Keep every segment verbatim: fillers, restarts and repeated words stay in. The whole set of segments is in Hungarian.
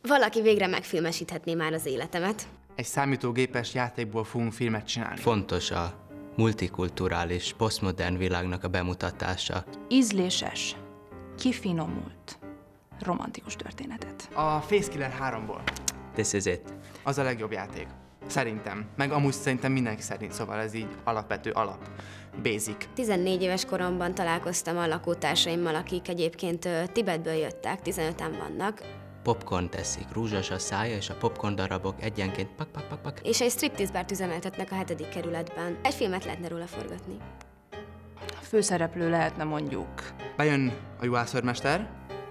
Valaki végre megfilmesíthetné már az életemet. Egy számítógépes játékból fogunk filmet csinálni. Fontos a multikulturális, posztmodern világnak a bemutatása. Ízléses, kifinomult, romantikus történetet. A Facekiller háromból. This is it. Az a legjobb játék. Szerintem. Meg amúgy szerintem mindenki szerint, szóval ez így alapvető alap. Basic. tizennégy éves koromban találkoztam a lakótársaimmal, akik egyébként ö, Tibetből jöttek, tizenöten vannak. Popcorn teszik, rúzsos a szája, és a popcorn darabok egyenként pak, pak, pak, pak. És egy striptease bárt üzemeltetnek a hetedik kerületben. Egy filmet lehetne róla forgatni. A főszereplő lehetne mondjuk Bejön a juhászörmester,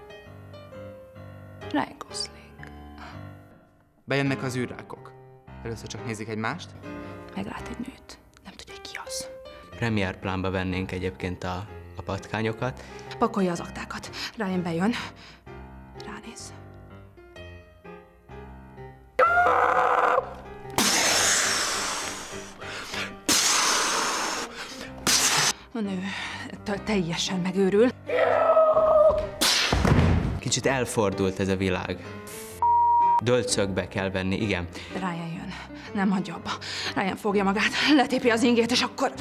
Ryan Gosling. bejönnek az űrrákok. Először csak nézik egymást. Meglát egy nőt, nem tudja, hogy ki az. Premier plánba vennénk egyébként a, a patkányokat. Pakolja az aktákat. Ryan bejön. Ránéz. A nő ettől teljesen megőrül. Kicsit elfordult ez a világ. Dölcökbe kell venni, igen. De Ryan jön. Nem hagyja abba. Ryan fogja magát, letépi az ingét, és akkor...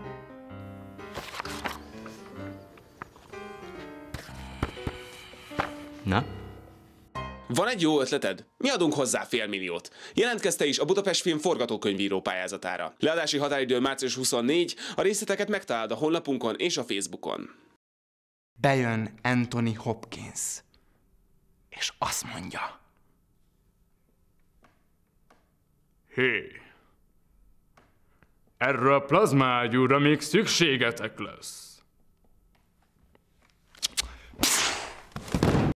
Na? Van egy jó ötleted? Mi adunk hozzá fél milliót. Jelentkezte is a Budapest Film forgatókönyvíró pályázatára. Leadási határidő március huszonnégy, a részleteket megtalálod a honlapunkon és a Facebookon. Bejön Anthony Hopkins. És azt mondja... Hé! Erre a plazmaágyúra még szükségetek lesz.